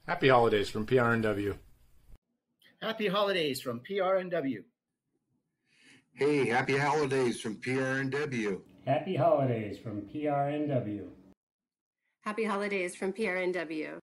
Happy holidays from PRNW. Happy holidays from PRNW. Hey, happy holidays from PRNW. Happy holidays from PRNW. Happy holidays from PRNW.